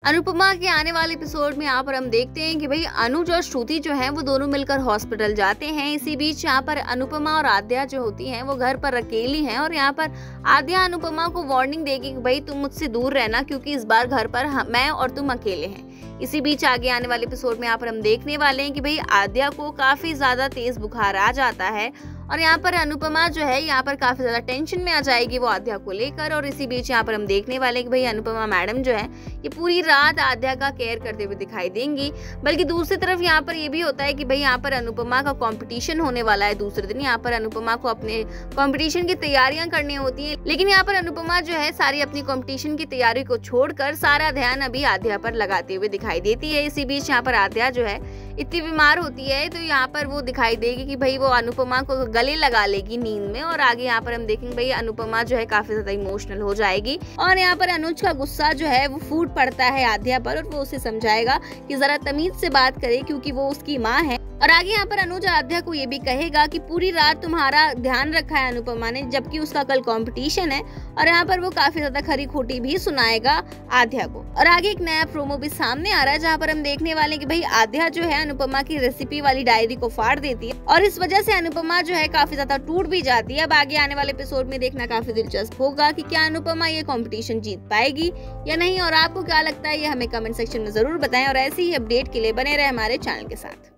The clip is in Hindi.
अनुपमा के आने वाले एपिसोड में यहाँ पर हम देखते हैं कि भाई अनुज और श्रुति जो है वो दोनों मिलकर हॉस्पिटल जाते हैं। इसी बीच यहाँ पर अनुपमा और आद्या जो होती हैं वो घर पर अकेली हैं और यहाँ पर आद्या अनुपमा को वार्निंग देगी कि भाई तुम मुझसे दूर रहना, क्योंकि इस बार घर पर मैं और तुम अकेले हैं। इसी बीच आगे आने वाले एपिसोड में यहाँ पर हम देखने वाले हैं कि भाई आद्या को काफी ज्यादा तेज बुखार आ जाता है और यहाँ पर अनुपमा जो है यहाँ पर काफी ज्यादा टेंशन में आ जाएगी वो आद्या को लेकर। और इसी बीच यहाँ पर हम देखने वाले कि भाई अनुपमा मैडम जो है ये पूरी रात आद्या का केयर करते हुए दिखाई देंगी। बल्कि दूसरी तरफ यहाँ पर ये भी होता है कि भाई यहाँ पर अनुपमा का कंपटीशन होने वाला है दूसरे दिन। यहाँ पर अनुपमा को अपने कंपटीशन की तैयारियां करनी होती है, लेकिन यहाँ पर अनुपमा जो है सारी अपनी कंपटीशन की तैयारी को छोड़कर सारा ध्यान अभी आद्या पर लगाते हुए दिखाई देती है। इसी बीच यहाँ पर आद्या जो है इतनी बीमार होती है तो यहाँ पर वो दिखाई देगी कि भाई वो अनुपमा को गले लगा लेगी नींद में। और आगे यहाँ पर हम देखेंगे भाई अनुपमा जो है काफी ज्यादा इमोशनल हो जाएगी और यहाँ पर अनुज का गुस्सा जो है वो फूट पड़ता है आद्या पर और वो उसे समझाएगा कि जरा तमीज से बात करे क्योंकि वो उसकी माँ है। और आगे यहाँ पर अनुज आद्या को ये भी कहेगा कि पूरी रात तुम्हारा ध्यान रखा है अनुपमा ने, जबकि उसका कल कंपटीशन है। और यहाँ पर वो काफी ज्यादा खरी खोटी भी सुनाएगा आद्या को। और आगे एक नया प्रोमो भी सामने आ रहा है जहाँ पर हम देखने वाले हैं कि भाई आद्या जो है अनुपमा की रेसिपी वाली डायरी को फाड़ देती है और इस वजह से अनुपमा जो है काफी ज्यादा टूट भी जाती है। अब आगे आने वाले एपिसोड में देखना काफी दिलचस्प होगा कि क्या अनुपमा ये कंपटीशन जीत पाएगी या नहीं। और आपको क्या लगता है ये हमें कमेंट सेक्शन में जरूर बताएं और ऐसी ही अपडेट के लिए बने रहे हमारे चैनल के साथ।